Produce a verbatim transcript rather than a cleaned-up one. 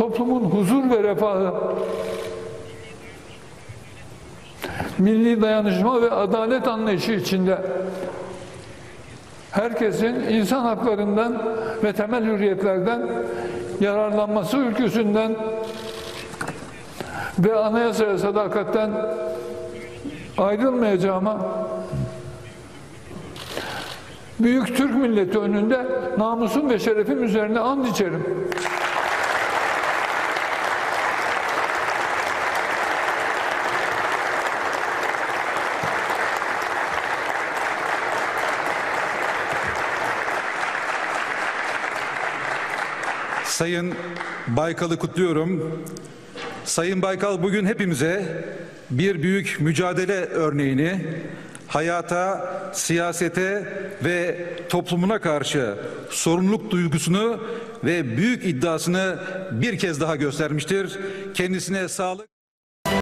toplumun huzur ve refahı, milli dayanışma ve adalet anlayışı içinde herkesin insan haklarından ve temel hürriyetlerden yararlanması ülküsünden ve anayasaya sadakatten ayrılmayacağıma büyük Türk milleti önünde namusum ve şerefim üzerine and içerim. Sayın Baykal'ı kutluyorum. Sayın Baykal bugün hepimize bir büyük mücadele örneğini, hayata, siyasete ve toplumuna karşı sorumluluk duygusunu ve büyük iddiasını bir kez daha göstermiştir. Kendisine sağlık.